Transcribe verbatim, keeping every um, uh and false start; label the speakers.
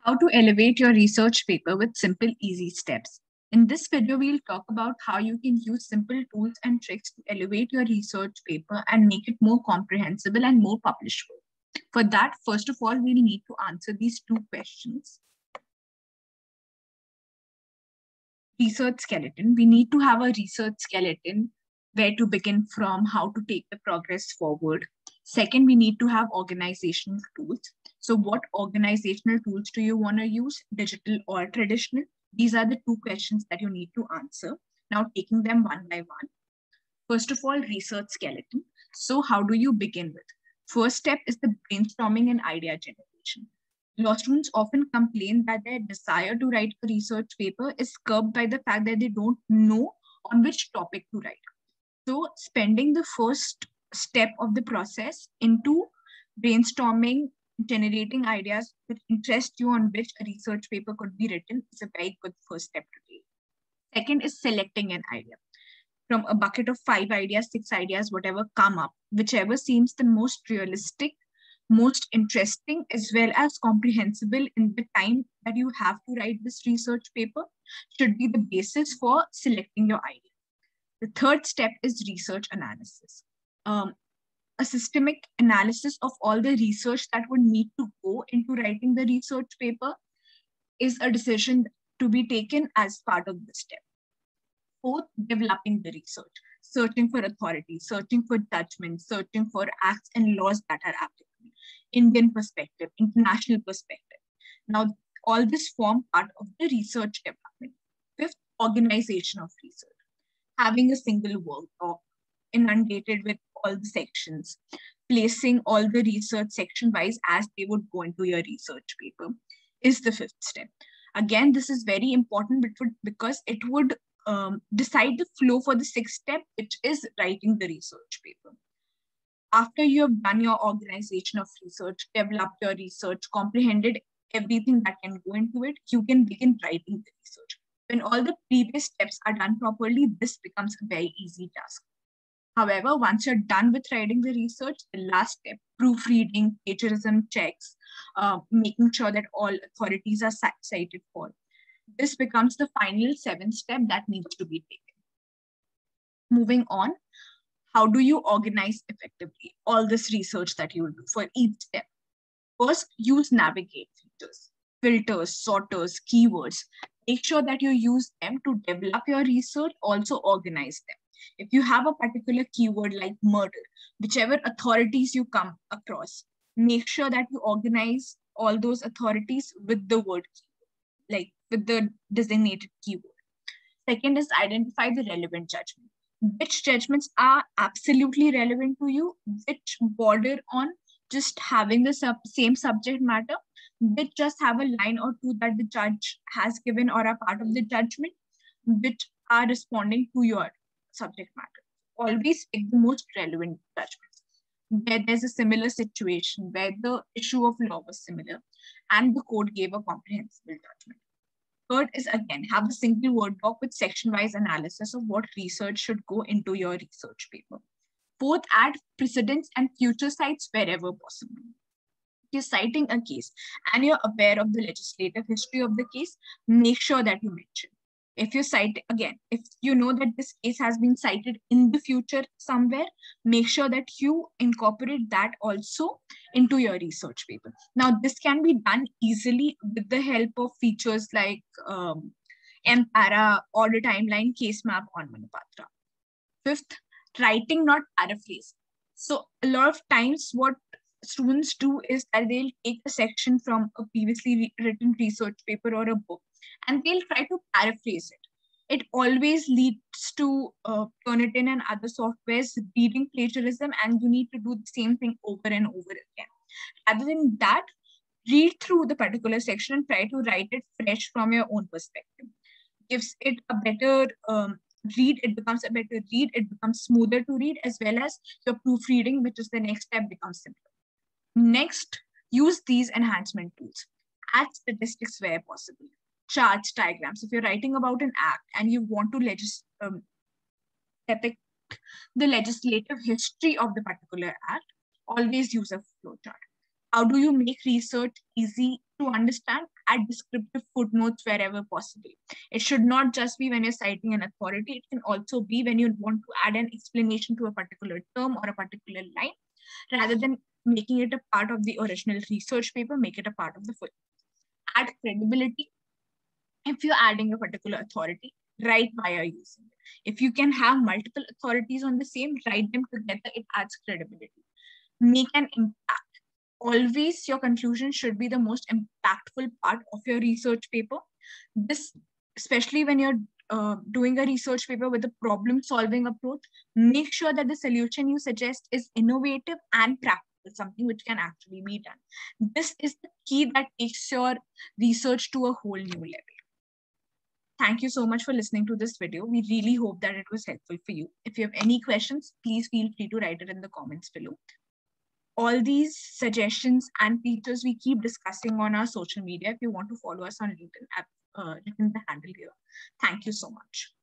Speaker 1: How to elevate your research paper with simple, easy steps. In this video, we'll talk about how you can use simple tools and tricks to elevate your research paper and make it more comprehensible and more publishable. For that, first of all, we'll need to answer these two questions. Research skeleton. We need to have a research skeleton, where to begin from, how to take the progress forward. Second, we need to have organizational tools. So what organizational tools do you want to use, digital or traditional? These are the two questions that you need to answer. Now taking them one by one. First of all, research skeleton. So how do you begin with? First step is the brainstorming and idea generation. Law students often complain that their desire to write a research paper is curbed by the fact that they don't know on which topic to write. So spending the first step of the process into brainstorming, generating ideas that interest you on which a research paper could be written is a very good first step to take. Second is selecting an idea. From a bucket of five ideas, six ideas, whatever come up, whichever seems the most realistic, most interesting, as well as comprehensible in the time that you have to write this research paper, should be the basis for selecting your idea. The third step is research analysis. Um, a systemic analysis of all the research that would need to go into writing the research paper is a decision to be taken as part of the step. Fourth, developing the research, searching for authority, searching for judgments, searching for acts and laws that are applicable, Indian perspective, international perspective. Now, all this form part of the research development. Fifth, organization of research. Having a single workbook inundated with all the sections, placing all the research section-wise as they would go into your research paper is the fifth step. Again, this is very important because it would um, decide the flow for the sixth step, which is writing the research paper. After you have done your organization of research, developed your research, comprehended everything that can go into it, you can begin writing the research. When all the previous steps are done properly, this becomes a very easy task. However, once you're done with writing the research, the last step, proofreading, plagiarism checks, uh, making sure that all authorities are cited for, this becomes the final seventh step that needs to be taken. Moving on, how do you organize effectively all this research that you will do for each step? First, use navigate features, filters, sorters, keywords. Make sure that you use them to develop your research, also organize them. If you have a particular keyword like murder, whichever authorities you come across, make sure that you organize all those authorities with the word keyword, like with the designated keyword. Second is identify the relevant judgment. Which judgments are absolutely relevant to you, which border on just having the sub same subject matter, which just have a line or two that the judge has given or are part of the judgment, which are responding to your subject matter. Always pick the most relevant judgments. Where there's a similar situation, where the issue of law was similar, and the court gave a comprehensible judgment. Third is, again, have a single word doc with section-wise analysis of what research should go into your research paper. Fourth, add precedents and future cites wherever possible. If you're citing a case and you're aware of the legislative history of the case, make sure that you mention. If you cite, again, if you know that this case has been cited in the future somewhere, make sure that you incorporate that also into your research paper. Now, this can be done easily with the help of features like um, MPara, order timeline, case map on Manupatra. Fifth, writing, not paraphrase. So a lot of times what students do is that they'll take a section from a previously re written research paper or a book, and they'll try to paraphrase it. It always leads to uh, Turnitin and other softwares reading plagiarism, and you need to do the same thing over and over again. Rather than that, read through the particular section and try to write it fresh from your own perspective. Gives it a better um, read, it becomes a better read, it becomes smoother to read, as well as your proofreading, which is the next step, becomes simpler. Next, use these enhancement tools. Add statistics where possible. Charts, diagrams. If you're writing about an act and you want to legis um, depict the legislative history of the particular act, always use a flowchart. How do you make research easy to understand, add descriptive footnotes wherever possible. It should not just be when you're citing an authority. It can also be when you want to add an explanation to a particular term or a particular line. Rather than making it a part of the original research paper, make it a part of the footnote. Add credibility. If you're adding a particular authority, write why you're using it. If you can have multiple authorities on the same, write them together, it adds credibility. Make an impact. Always your conclusion should be the most impactful part of your research paper. This, especially when you're uh, doing a research paper with a problem-solving approach, make sure that the solution you suggest is innovative and practical, something which can actually be done. This is the key that takes your research to a whole new level. Thank you so much for listening to this video. We really hope that it was helpful for you. If you have any questions, please feel free to write it in the comments below. All these suggestions and features we keep discussing on our social media. If you want to follow us on LinkedIn, I've uh, written the handle here. Thank you so much.